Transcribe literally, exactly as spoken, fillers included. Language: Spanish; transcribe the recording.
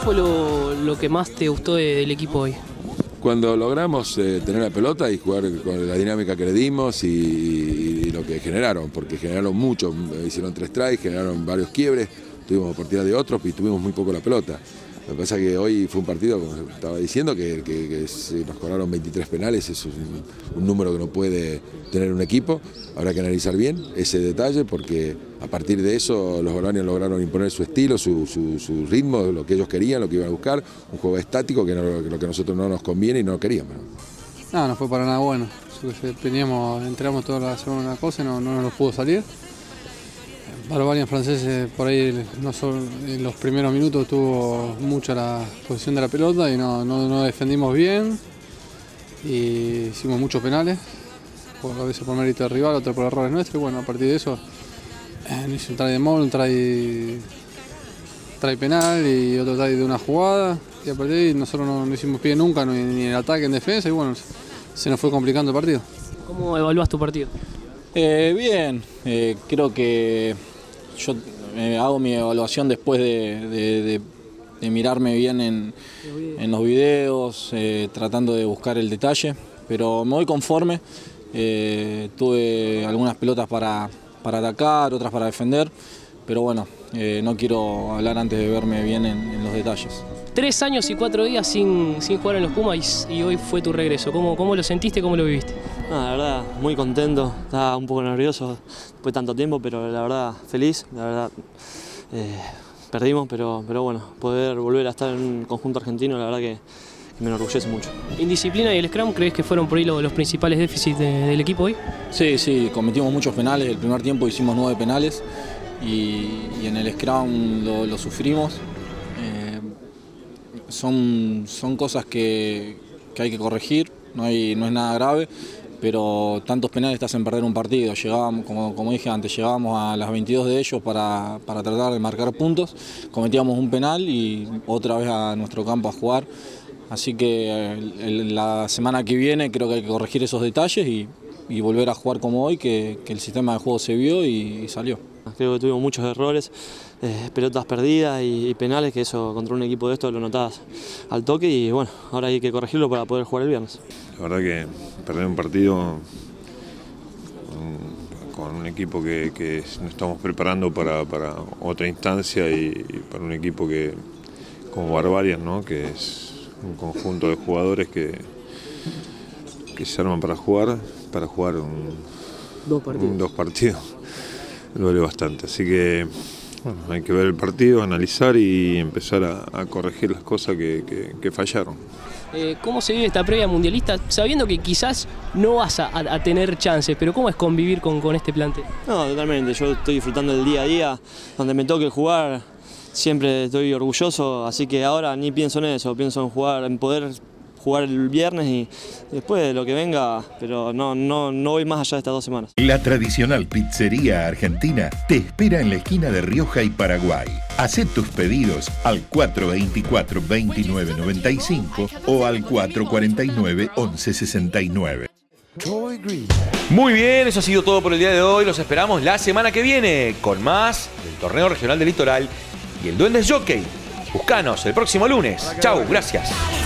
fue lo, lo que más te gustó de, del equipo hoy? Cuando logramos eh, tener la pelota y jugar con la dinámica que le dimos y, y lo que generaron, porque generaron mucho, hicieron tres tries, generaron varios quiebres, tuvimos oportunidad de otros y tuvimos muy poco la pelota. Lo que pasa es que hoy fue un partido, como estaba diciendo, que, que, que se nos cobraron veintitrés penales, es un, un número que no puede tener un equipo. Habrá que analizar bien ese detalle porque a partir de eso los boloñas lograron imponer su estilo, su, su, su ritmo, lo que ellos querían, lo que iban a buscar, un juego estático que no, lo que a nosotros no nos conviene y no lo queríamos. No, no fue para nada bueno. Teníamos, entramos toda la semana una cosa y no, no nos pudo salir. Barbarian franceses por ahí no solo en los primeros minutos tuvo mucha la posición de la pelota y no, no, no defendimos bien y hicimos muchos penales, por, a veces por mérito del rival, otro por errores nuestros y bueno, a partir de eso eh, hizo un try de mall, un try, try penal y otro try de una jugada y a partir de ahí nosotros no, no hicimos pie nunca ni, ni en el ataque ni en defensa y bueno, se nos fue complicando el partido. ¿Cómo evalúas tu partido? Eh, bien, eh, creo que yo eh, hago mi evaluación después de, de, de, de mirarme bien en, en los videos, eh, tratando de buscar el detalle, pero me voy conforme. Eh, tuve algunas pelotas para, para atacar, otras para defender, pero bueno, eh, no quiero hablar antes de verme bien en, en los detalles. Tres años y cuatro días sin, sin jugar en los Pumas y, y hoy fue tu regreso. ¿Cómo, cómo lo sentiste, cómo lo viviste? No, la verdad, muy contento, estaba un poco nervioso después de tanto tiempo, pero la verdad feliz, la verdad eh, perdimos, pero, pero bueno, poder volver a estar en un conjunto argentino, la verdad que, que me enorgullece mucho. ¿Indisciplina y el scrum crees que fueron por ahí los, los principales déficits de, del equipo hoy? Sí, sí, cometimos muchos penales, el primer tiempo hicimos nueve penales y, y en el scrum lo, lo sufrimos. Eh, son, son cosas que, que hay que corregir, no, hay, no es nada grave. Pero tantos penales te hacen perder un partido. Llegábamos, como, como dije antes, llegábamos a las veintidós de ellos para, para tratar de marcar puntos. Cometíamos un penal y otra vez a nuestro campo a jugar. Así que el, el, la semana que viene creo que hay que corregir esos detalles y, y volver a jugar como hoy, que, que el sistema de juego se vio y, y salió. Creo que tuvimos muchos errores, eh, pelotas perdidas y, y penales, que eso contra un equipo de esto lo notás al toque y bueno, ahora hay que corregirlo para poder jugar el viernes. La verdad que perder un partido con un equipo que, que nos estamos preparando para, para otra instancia y, y para un equipo que como Barbarian, ¿no? Que es un conjunto de jugadores que, que se arman para jugar, para jugar un, dos partidos. Un, dos partidos. Duele bastante, así que bueno, hay que ver el partido, analizar y empezar a, a corregir las cosas que, que, que fallaron. Eh, ¿Cómo se vive esta previa mundialista, sabiendo que quizás no vas a, a tener chances, pero cómo es convivir con, con este plantel? No, totalmente, yo estoy disfrutando del día a día, donde me toque jugar, siempre estoy orgulloso, así que ahora ni pienso en eso, pienso en jugar, en poder jugar el viernes y después de lo que venga, pero no, no, no voy más allá de estas dos semanas. La tradicional pizzería argentina te espera en la esquina de Rioja y Paraguay. Haz tus pedidos al cuatro veinticuatro, veintinueve noventa y cinco o al cuatro cuarenta y nueve, once sesenta y nueve. Muy bien, eso ha sido todo por el día de hoy. Los esperamos la semana que viene con más del Torneo Regional del Litoral y el Duendes Jockey. Buscanos el próximo lunes. Chau, gracias.